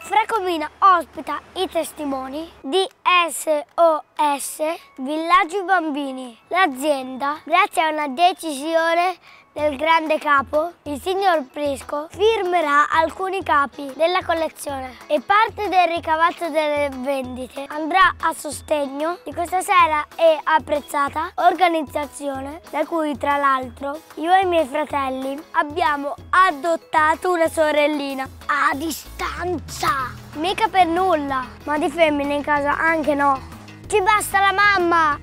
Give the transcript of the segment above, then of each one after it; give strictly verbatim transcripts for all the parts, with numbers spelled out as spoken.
Fracomina ospita i testimoni di S O S Villaggi Bambini. L'azienda, grazie a una decisione del grande capo, il signor Prisco, firmerà alcuni capi della collezione e parte del ricavato delle vendite andrà a sostegno di questa seria e apprezzata organizzazione, da cui tra l'altro io e i miei fratelli abbiamo adottato una sorellina a distanza. Mica per nulla, ma di femmine in casa anche no. Ci basta la mamma!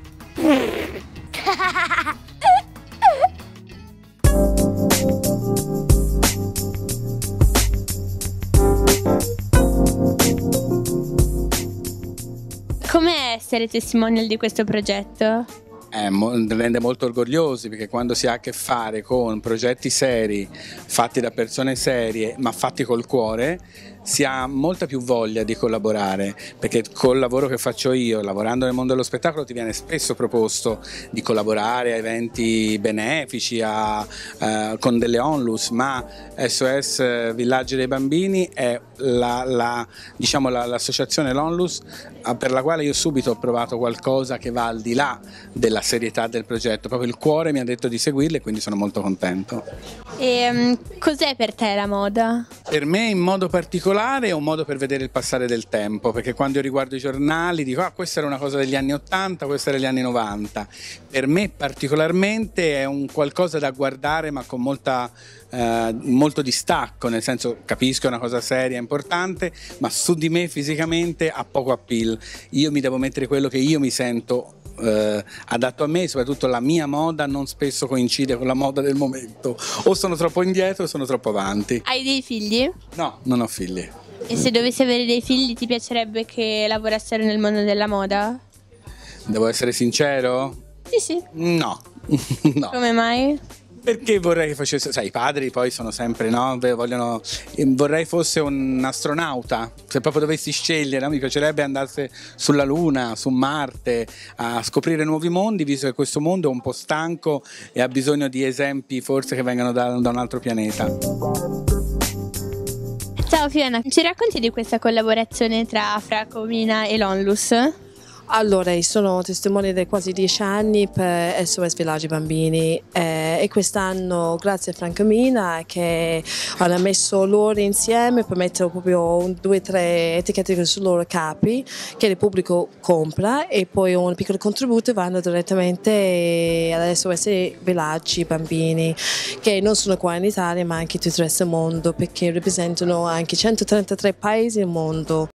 Com'è essere testimonial di questo progetto? Eh, mo- rende molto orgogliosi, perché quando si ha a che fare con progetti seri, fatti da persone serie, ma fatti col cuore, si ha molta più voglia di collaborare, perché col lavoro che faccio io, lavorando nel mondo dello spettacolo, ti viene spesso proposto di collaborare a eventi benefici, a, eh, con delle onlus, ma S O S Villaggi dei Bambini è la, la, diciamo, la, l'associazione, l'onlus, per la quale io subito ho provato qualcosa che va al di là della serietà del progetto. Proprio il cuore mi ha detto di seguirle e quindi sono molto contento. E um, cos'è per te la moda? Per me in modo particolare è un modo per vedere il passare del tempo, perché quando io riguardo i giornali dico ah, questa era una cosa degli anni ottanta, questa era degli anni novanta. Per me particolarmente è un qualcosa da guardare, ma con molta, eh, molto distacco, nel senso, capisco è una cosa seria, importante, ma su di me fisicamente ha poco appeal. Io mi devo mettere quello che io mi sento eh, adatto a me, soprattutto la mia moda non spesso coincide con la moda del momento, o sono troppo indietro o sono troppo avanti. Hai dei figli? No, non ho figli. E se dovessi avere dei figli ti piacerebbe che lavorassero nel mondo della moda? Devo essere sincero? Sì, sì. No. No. Come mai? Perché vorrei che facesse, sai, i padri poi sono sempre, no, vogliono, vorrei fosse un astronauta, se proprio dovessi scegliere, no? Mi piacerebbe andasse sulla Luna, su Marte, a scoprire nuovi mondi, visto che questo mondo è un po' stanco e ha bisogno di esempi forse che vengano da, da un altro pianeta. Ciao Fiona, ci racconti di questa collaborazione tra Fracomina e l'onlus? Allora, io sono testimone da quasi dieci anni per S O S Villaggi Bambini eh, e quest'anno grazie a Fracomina che hanno messo loro insieme per mettere proprio un, due o tre etichette sui loro capi che il pubblico compra e poi un piccolo contributo vanno direttamente alla S O S Villaggi Bambini che non sono qua in Italia ma anche in tutto il resto del mondo perché rappresentano anche centotrentatré paesi nel mondo.